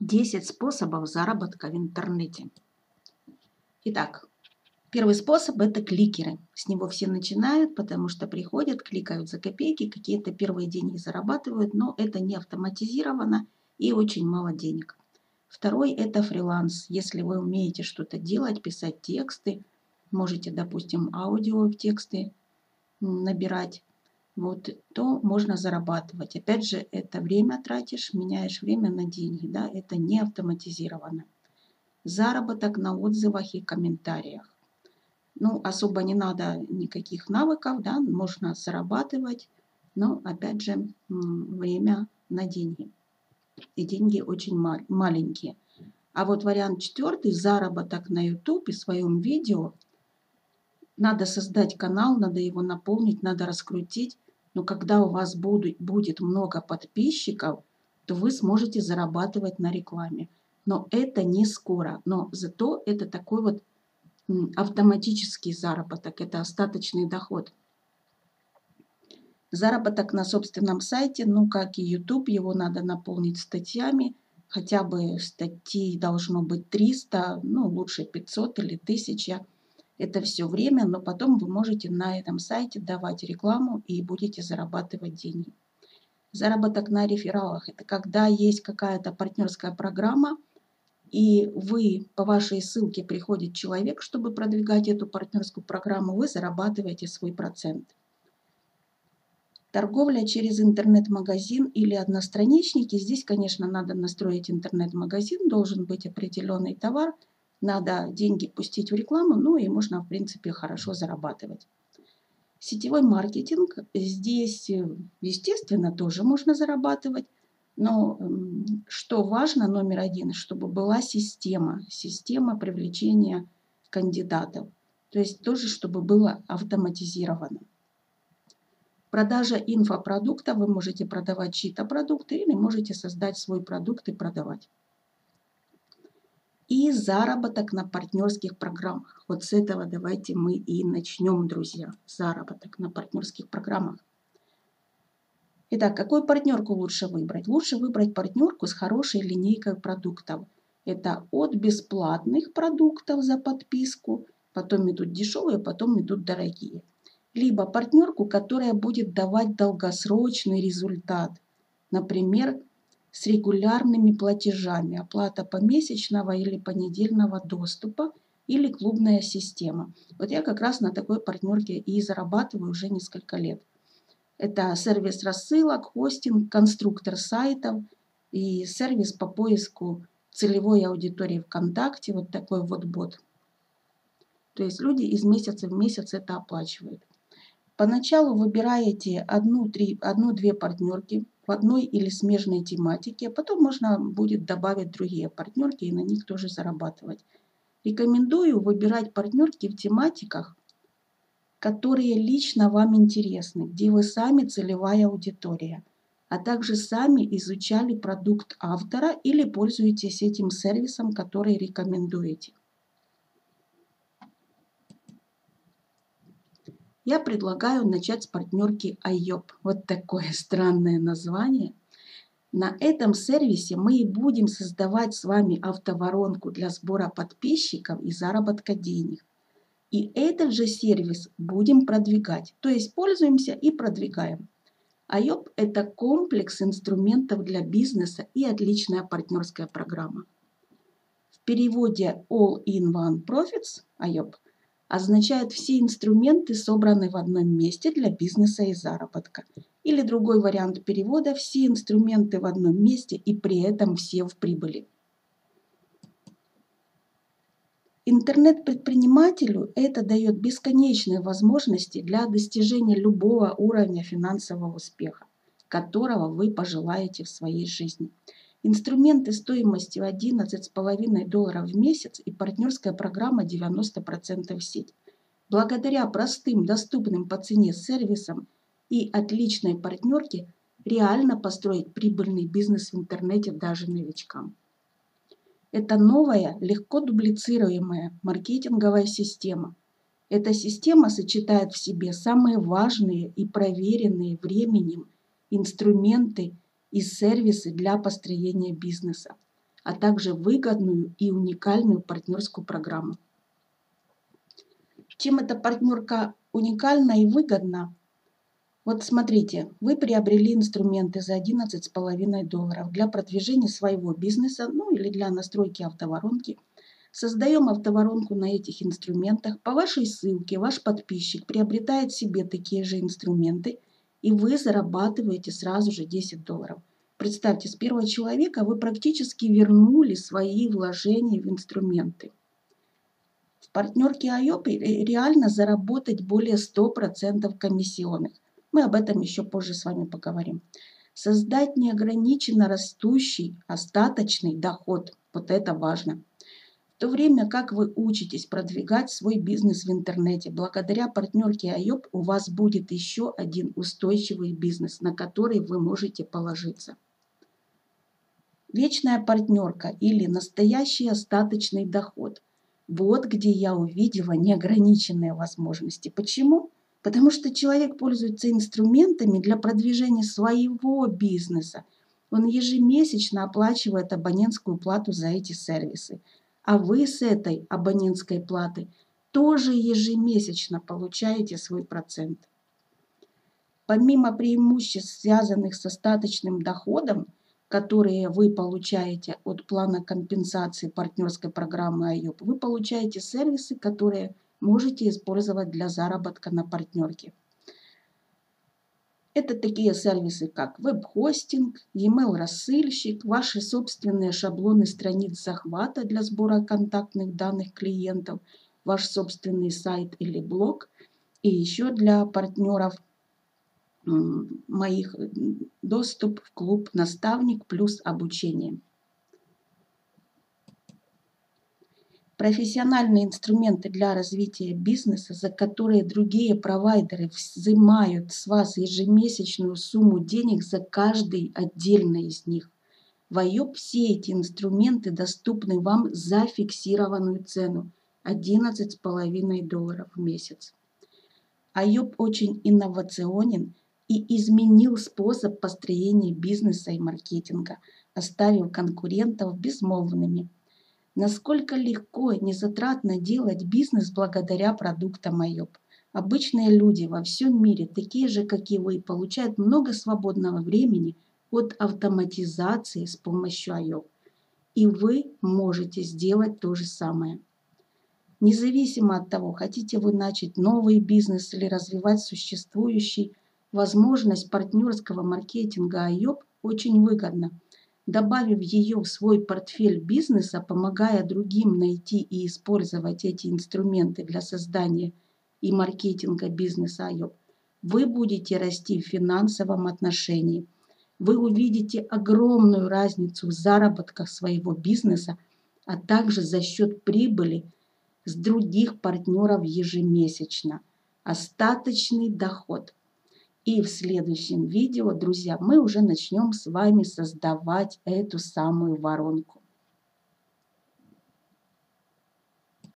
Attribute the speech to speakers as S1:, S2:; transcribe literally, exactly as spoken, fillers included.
S1: десять способов заработка в интернете. Итак, первый способ – это кликеры. С него все начинают, потому что приходят, кликают за копейки, какие-то первые деньги зарабатывают, но это не автоматизировано и очень мало денег. Второй – это фриланс. Если вы умеете что-то делать, писать тексты, можете, допустим, аудио в тексты набирать, вот, то можно зарабатывать. Опять же, это время тратишь, меняешь время на деньги, да, это не автоматизировано. Заработок на отзывах и комментариях. Ну, особо не надо никаких навыков, да, можно зарабатывать, но, опять же, время на деньги. И деньги очень маленькие. А вот вариант четвертый, заработок на YouTube и своем видео. Надо создать канал, надо его наполнить, надо раскрутить. Но когда у вас будет, будет много подписчиков, то вы сможете зарабатывать на рекламе. Но это не скоро. Но зато это такой вот автоматический заработок. Это остаточный доход. Заработок на собственном сайте, ну как и YouTube, его надо наполнить статьями. Хотя бы статей должно быть триста, ну лучше пятьсот или тысяча. Это все время, но потом вы можете на этом сайте давать рекламу и будете зарабатывать деньги. Заработок на рефералах – это когда есть какая-то партнерская программа, и вы по вашей ссылке приходит человек, чтобы продвигать эту партнерскую программу, вы зарабатываете свой процент. Торговля через интернет-магазин или одностраничники. Здесь, конечно, надо настроить интернет-магазин, должен быть определенный товар. Надо деньги пустить в рекламу, ну и можно, в принципе, хорошо зарабатывать. Сетевой маркетинг. Здесь, естественно, тоже можно зарабатывать. Но что важно, номер один, чтобы была система. Система привлечения кандидатов. То есть тоже, чтобы было автоматизировано. Продажа инфопродукта. Вы можете продавать чьи-то продукты или можете создать свой продукт и продавать. И заработок на партнерских программах. Вот с этого давайте мы и начнем, друзья. Заработок на партнерских программах. Итак, какую партнерку лучше выбрать? Лучше выбрать партнерку с хорошей линейкой продуктов. Это от бесплатных продуктов за подписку, потом идут дешевые, потом идут дорогие. Либо партнерку, которая будет давать долгосрочный результат. Например, с регулярными платежами, оплата помесячного или понедельного доступа или клубная система. Вот я как раз на такой партнерке и зарабатываю уже несколько лет. Это сервис рассылок, хостинг, конструктор сайтов и сервис по поиску целевой аудитории ВКонтакте, вот такой вот бот. То есть люди из месяца в месяц это оплачивают. Поначалу выбираете одну-две одну, партнерки в одной или смежной тематике, а потом можно будет добавить другие партнерки и на них тоже зарабатывать. Рекомендую выбирать партнерки в тематиках, которые лично вам интересны, где вы сами целевая аудитория, а также сами изучали продукт автора или пользуетесь этим сервисом, который рекомендуете. Я предлагаю начать с партнерки айоп. Вот такое странное название. На этом сервисе мы и будем создавать с вами автоворонку для сбора подписчиков и заработка денег. И этот же сервис будем продвигать. То есть пользуемся и продвигаем. айоп – это комплекс инструментов для бизнеса и отличная партнерская программа. В переводе All-in-One Profits айоп означает все инструменты собраны в одном месте для бизнеса и заработка. Или другой вариант перевода – все инструменты в одном месте и при этом все в прибыли. Интернет-предпринимателю это дает бесконечные возможности для достижения любого уровня финансового успеха, которого вы пожелаете в своей жизни. Инструменты стоимостью одиннадцать с половиной долларов в месяц и партнерская программа девяносто процентов сеть. Благодаря простым, доступным по цене сервисам и отличной партнерке реально построить прибыльный бизнес в интернете даже новичкам. Это новая, легко дублицируемая маркетинговая система. Эта система сочетает в себе самые важные и проверенные временем инструменты и сервисы для построения бизнеса. а также выгодную и уникальную партнерскую программу. Чем эта партнерка уникальна и выгодна? Вот смотрите, вы приобрели инструменты за одиннадцать с половиной долларов для продвижения своего бизнеса, ну или для настройки автоворонки. Создаем автоворонку на этих инструментах. По вашей ссылке ваш подписчик приобретает себе такие же инструменты, и вы зарабатываете сразу же десять долларов. Представьте, с первого человека вы практически вернули свои вложения в инструменты. В партнерке айоп реально заработать более ста процентов комиссионных. Мы об этом еще позже с вами поговорим. Создать неограниченно растущий остаточный доход. Вот это важно. В то время как вы учитесь продвигать свой бизнес в интернете, благодаря партнерке айоп у вас будет еще один устойчивый бизнес, на который вы можете положиться. Вечная партнерка или настоящий остаточный доход. Вот где я увидела неограниченные возможности. Почему? Потому что человек пользуется инструментами для продвижения своего бизнеса. Он ежемесячно оплачивает абонентскую плату за эти сервисы. А вы с этой абонентской платы тоже ежемесячно получаете свой процент. Помимо преимуществ, связанных с остаточным доходом, которые вы получаете от плана компенсации партнерской программы айоп, вы получаете сервисы, которые можете использовать для заработка на партнерке. Это такие сервисы, как веб-хостинг, e-mail-рассыльщик, ваши собственные шаблоны страниц захвата для сбора контактных данных клиентов, ваш собственный сайт или блог. И еще для партнеров моих доступ в клуб «Наставник плюс обучение». Профессиональные инструменты для развития бизнеса, за которые другие провайдеры взимают с вас ежемесячную сумму денег за каждый отдельно из них. В айоп все эти инструменты доступны вам за фиксированную цену – одиннадцать с половиной долларов в месяц. айоп очень инновационен и изменил способ построения бизнеса и маркетинга, оставив конкурентов безмолвными. Насколько легко и незатратно делать бизнес благодаря продуктам айоп. Обычные люди во всем мире, такие же, как и вы, получают много свободного времени от автоматизации с помощью айоп. И вы можете сделать то же самое. Независимо от того, хотите вы начать новый бизнес или развивать существующий, возможность партнерского маркетинга айоп очень выгодна. Добавив ее в свой портфель бизнеса, помогая другим найти и использовать эти инструменты для создания и маркетинга бизнеса айоп, вы будете расти в финансовом отношении. Вы увидите огромную разницу в заработках своего бизнеса, а также за счет прибыли с других партнеров ежемесячно. Остаточный доход. И в следующем видео, друзья, мы уже начнем с вами создавать эту самую воронку.